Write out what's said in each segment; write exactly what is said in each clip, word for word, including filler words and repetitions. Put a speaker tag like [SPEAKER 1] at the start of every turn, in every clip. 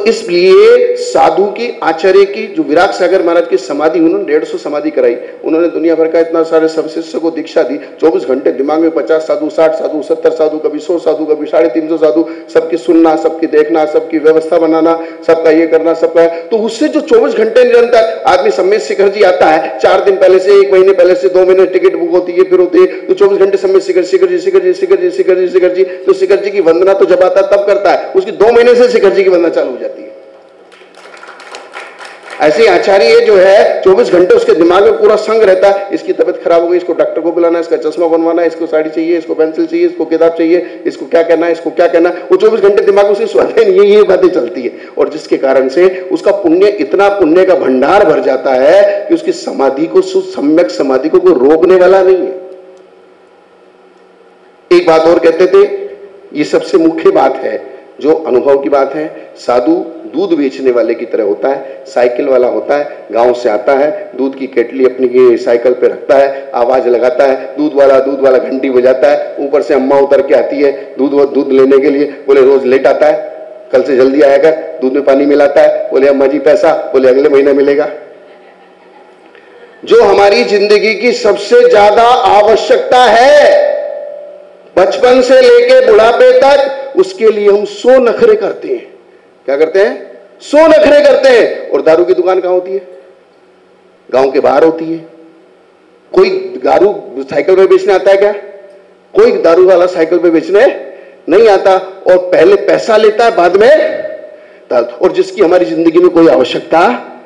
[SPEAKER 1] इसलिए साधु की आचार्य की जो विराट सागर महाराज की समाधि, उन्होंने डेढ़ सौ समाधि कराई, उन्होंने दुनिया भर का इतना सारे सब शिष्य को दीक्षा दी, चौबीस घंटे दिमाग में पचास साधु, साठ साधु, सत्तर साधु, कभी सौ साधु, कभी साढ़े तीन सौ साधु, सबकी सुनना, सबकी देखना, सबकी व्यवस्था बनाना, सबका ये करना, सबका। तो उससे जो चौबीस घंटे निरंतर आदमी सम्मेद शिखर जी आता है, चार दिन पहले से, एक महीने पहले से, दो महीने टिकट बुक होती है, फिर होती है, तो चौबीस घंटे सम्मेद शिखर, शिखर जी, शिखर जी, शिखर जी, शिखर जी, शिखर जी, तो शिखर जी की वंदना तो जब आता तब करता है, उसकी दो महीने से शिखर जी की वंदना चालू हो जाती है। ऐसे आचार्य जो है चौबीस घंटे उसके दिमाग में पूरा संग रहता है, इसकी तबीयत खराब हो गई, इसको डॉक्टर को बुलाना, इसका चश्मा बनवाना, इसको साड़ी चाहिए, इसको पेंसिल चाहिए, इसको किताब चाहिए, इसको क्या कहना है, इसको क्या कहना है, वो चौबीस घंटे दिमाग में उसकी स्वाध्याय नहीं, ये ये बातें चलती है। और जिसके कारण से उसका पुण्य, इतना पुण्य का भंडार भर जाता है कि उसकी समाधि को, सम्यक समाधि को कोई रोकने वाला नहीं है। एक बात और कहते थे, ये सबसे मुख्य बात है, जो अनुभव की बात है, साधु दूध बेचने वाले की तरह होता है, साइकिल वाला होता है, गांव से आता है, दूध की केटली अपनी साइकिल पे रखता है, आवाज लगाता है, दूध वाला दूध वाला घंटी बजाता है, ऊपर से अम्मा उतर के आती है दूध दूध लेने के लिए, बोले रोज लेट आता है, कल से जल्दी आएगा, दूध में पानी मिलाता है, बोले अम्मा जी पैसा, बोले अगले महीने मिलेगा। जो हमारी जिंदगी की सबसे ज्यादा आवश्यकता है, बचपन से लेके बुढ़ापे तक, उसके लिए हम सौ नखरे करते हैं। क्या करते हैं? सौ नखरे करते हैं। और दारू की दुकान कहां होती है? गांव के बाहर होती है। कोई दारू साइकिल पे बेचने आता है क्या? कोई दारू वाला साइकिल पे बेचने नहीं आता, और पहले पैसा लेता है, बाद में। और जिसकी हमारी जिंदगी में कोई आवश्यकता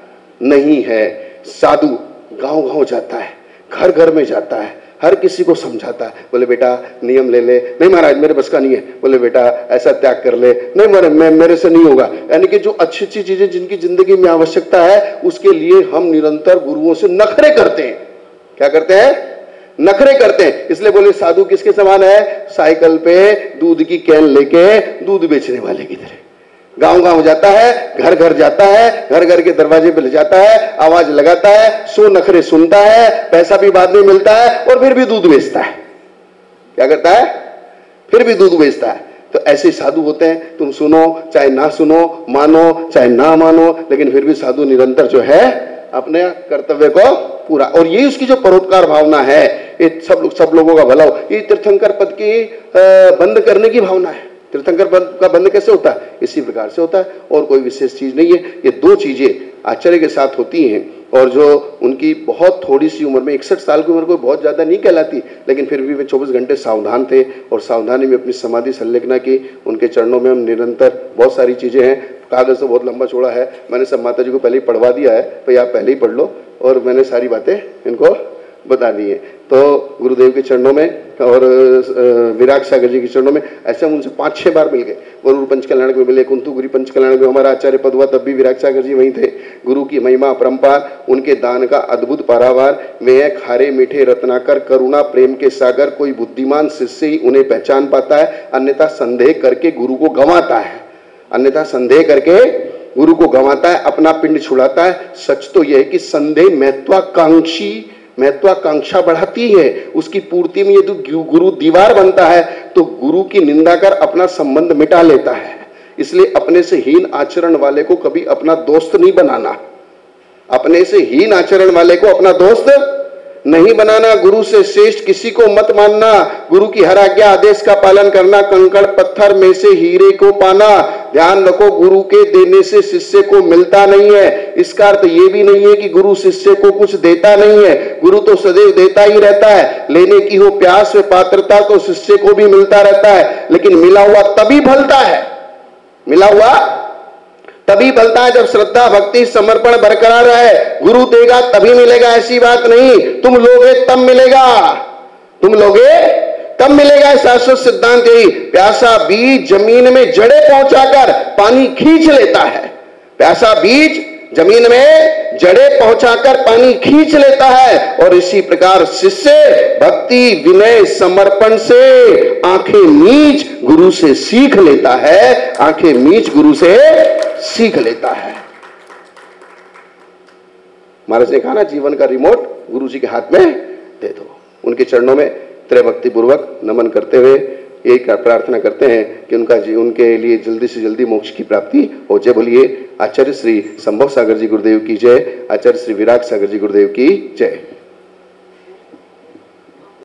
[SPEAKER 1] नहीं है, साधु गांव गांव जाता है, घर घर में जाता है, हर किसी को समझाता है, बोले बेटा नियम ले ले, नहीं महाराज मेरे बस का नहीं है, बोले बेटा ऐसा त्याग कर ले, नहीं मेरे मैं मेरे से नहीं होगा। यानी कि जो अच्छी अच्छी चीजें जिनकी जिंदगी में आवश्यकता है, उसके लिए हम निरंतर गुरुओं से नखरे करते हैं। क्या करते हैं? नखरे करते हैं। इसलिए बोले साधु किसके समान है? साइकिल पे दूध की कैन लेके दूध बेचने वाले की तरह गांव गांव जाता है, घर घर जाता है, घर घर के दरवाजे पे ले जाता है, आवाज लगाता है, सो नखरे सुनता है, पैसा भी बाद में मिलता है, और फिर भी दूध बेचता है। क्या करता है? फिर भी दूध बेचता है। तो ऐसे साधु होते हैं, तुम सुनो चाहे ना सुनो, मानो चाहे ना मानो, लेकिन फिर भी साधु निरंतर जो है अपने कर्तव्य को पूरा। और यही उसकी जो परोपकार भावना है, ये सब सब लोगों का भला हो, ये तीर्थंकर पद की बंद करने की भावना है। तीर्थंकर पद का बंद कैसे होता है? इसी प्रकार से होता है, और कोई विशेष चीज नहीं है। ये दो चीजें आचार्य के साथ होती हैं, और जो उनकी बहुत थोड़ी सी उम्र में, इकसठ साल की उम्र को बहुत ज्यादा नहीं कहलाती, लेकिन फिर भी वे चौबीस घंटे सावधान थे, और सावधानी में अपनी समाधि संलग्ना की। उनके चरणों में हम निरंतर, बहुत सारी चीजें हैं, कागज तो बहुत लंबा चौड़ा है, मैंने सब माता जी को पहले ही पढ़वा दिया है, भाई आप पहले ही पढ़ लो, और मैंने सारी बातें इनको बता दी है। तो गुरुदेव के चरणों में और विराट सागर जी के चरणों में ऐसे हम उनसे पांच छह बार मिल गए। वरुण पंचकल्याण में मिले, कुंतुगिरी पंचकल्याण में हमारा आचार्य पद हुआ, तब भी विराट सागर जी वहीं थे। गुरु की महिमा अपरंपार, उनके दान का अद्भुत पारावार, वे हैं खारे मीठे रत्नाकर, करुणा प्रेम के सागर, कोई बुद्धिमान शिष्य ही उन्हें पहचान पाता है, अन्यथा संदेह करके गुरु को गंवाता है। अन्यथा संदेह करके गुरु को गंवाता है, अपना पिंड छुड़ाता है। सच तो यह है कि संदेह महत्वाकांक्षी महत्वाकांक्षा बढ़ाती है, उसकी पूर्ति में यदि गुरु दीवार बनता है तो गुरु की निंदा कर अपना संबंध मिटा लेता है। इसलिए अपने से हीन आचरण वाले को कभी अपना दोस्त नहीं बनाना। अपने से हीन आचरण वाले को अपना दोस्त नहीं बनाना। गुरु से श्रेष्ठ किसी को मत मानना। गुरु की हर आज्ञा आदेश का पालन करना। कंकड़ पत्थर में से हीरे को पाना। ध्यान रखो, गुरु के देने से शिष्य को मिलता नहीं है। इसका अर्थ ये भी नहीं है कि गुरु शिष्य को कुछ देता नहीं है। गुरु तो सदैव देता ही रहता है। लेने की हो प्यास व पात्रता तो शिष्य को भी मिलता रहता है, लेकिन मिला हुआ तभी फलता है। मिला हुआ तभी फलता है जब श्रद्धा भक्ति समर्पण बरकरार है। गुरु देगा तभी मिलेगा, ऐसी बात नहीं। तुम लोगे तब मिलेगा, तुम लोगे तब मिलेगा। शाश्वत सिद्धांत यही। प्यासा बीज जमीन में जड़े पहुंचाकर पानी खींच लेता है। प्यासा बीज जमीन में जड़े पहुंचाकर पानी खींच लेता है। और इसी प्रकार शिष्य भक्ति विनय समर्पण से आंखें मीच गुरु से सीख लेता है। आंखें मीच गुरु से सीख लेता है। महाराज ने कहा ना, जीवन का रिमोट गुरु जी के हाथ में दे दो। उनके चरणों में त्रय भक्ति पूर्वक नमन करते हुए एक प्रार्थना करते हैं कि उनका उनके लिए जल्दी से जल्दी मोक्ष की प्राप्ति हो जाए। बोलिए आचार्य श्री संभव सागर जी गुरुदेव की जय, आचार्य श्री विराग सागर जी गुरुदेव की जय।